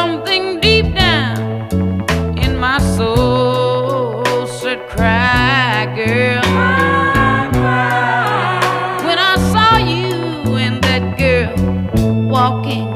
something deep down in my soul said, cry, girl. When I saw you and that girl walking